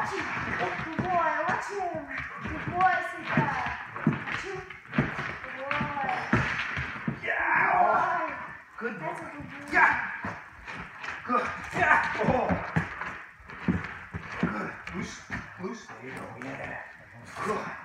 Watch him. Good boy. Watch him. Good boy, Sitka. Watch him. Good boy. Yeah. Good boy. Good That's a boy. good boy. Yeah. Good. Yeah. Oh. Good. Loose. Loose. There you go. Yeah. Good.